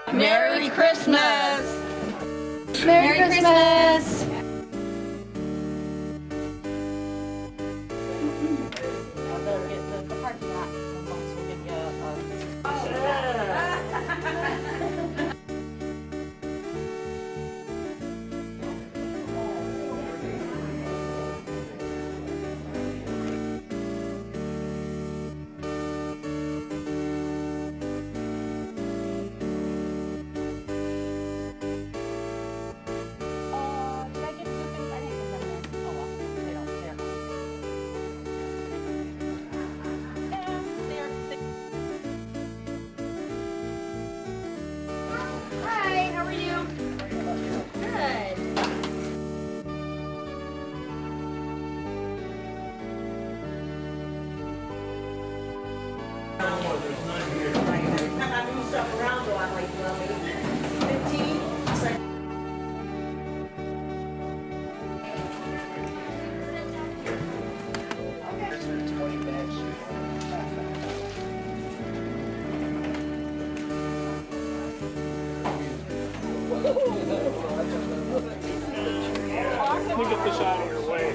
Merry Christmas! Merry Christmas! Let me get this out of your way.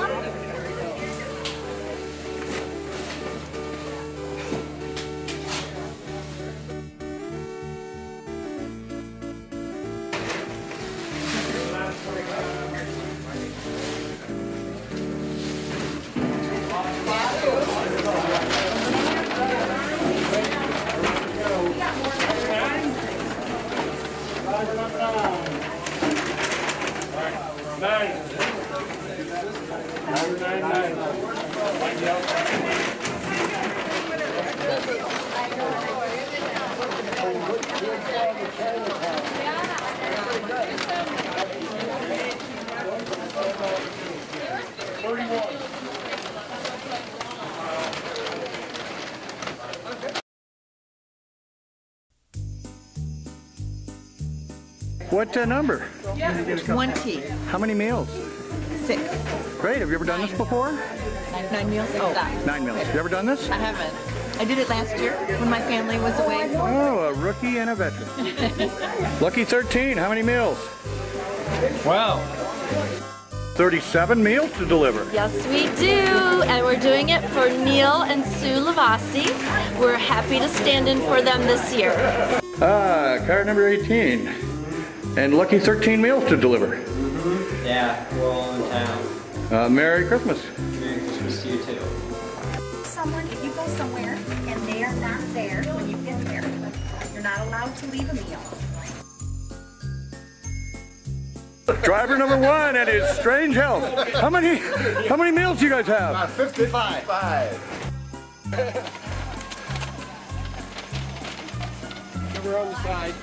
What number? 20. How many meals? 6. Great. Have you ever done this before? 9 meals? Oh. 9 meals. Have you ever done this? I haven't. I did it last year when my family was away. Oh, a rookie and a veteran. Lucky 13. How many meals? Wow. 37 meals to deliver. Yes, we do, and we're doing it for Neil and Sue Lavasi. We're happy to stand in for them this year. Car number 18. And lucky 13 meals to deliver. Yeah, we're all in town. Merry Christmas. Merry Christmas to you too. Someone, if you go somewhere and they are not there when you get there, you're not allowed to leave a meal. Driver number 1 and his strange health. How many meals do you guys have? 55. We're on the side.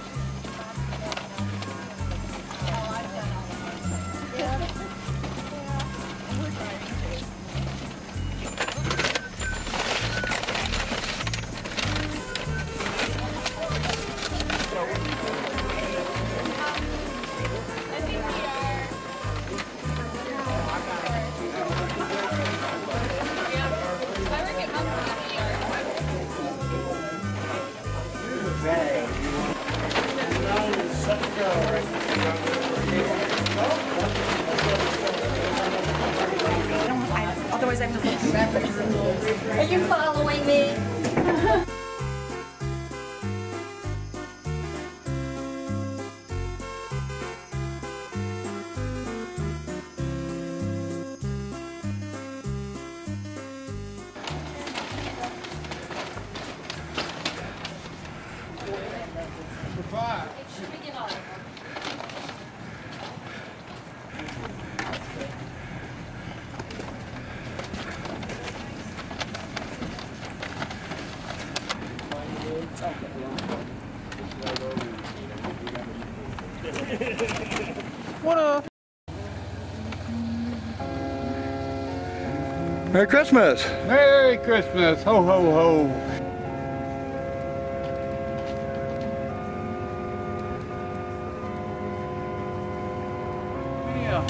Otherwise, I have to look back. Are you following me? What up? Merry Christmas. Merry Christmas. Ho, ho, ho. Yeah.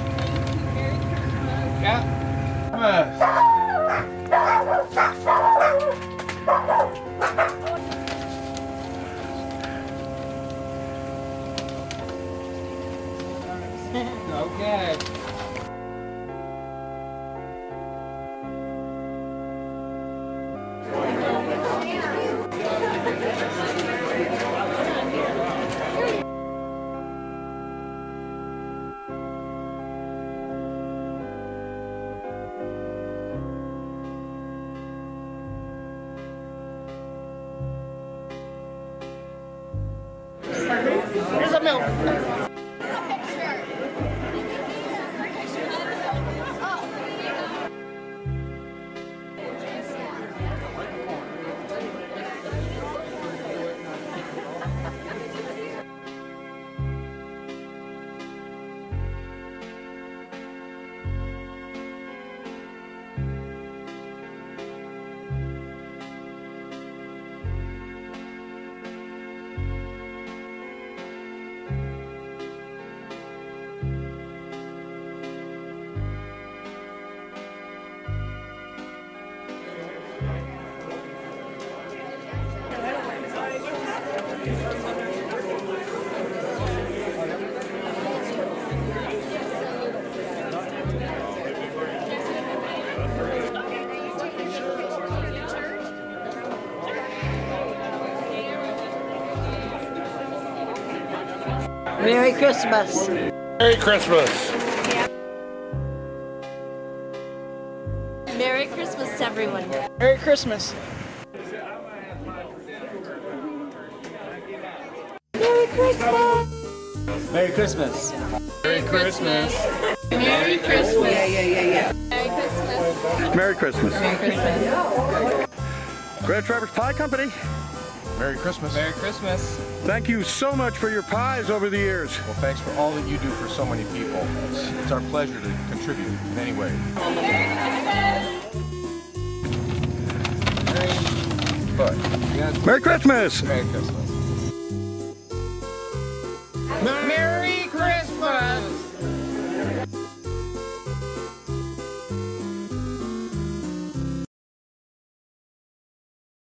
Merry Christmas. Merry Christmas. Merry Christmas, everyone. Merry Christmas. Merry Christmas. Merry Christmas. Merry Christmas. Merry Christmas. Yeah. Merry Christmas. Merry Christmas. Grand Traverse Pie Company, Merry Christmas. Merry Christmas. thank you so much for your pies over the years. Well, thanks for all that you do for so many people. It's our pleasure to contribute in any way. But, Merry Christmas. Merry Christmas.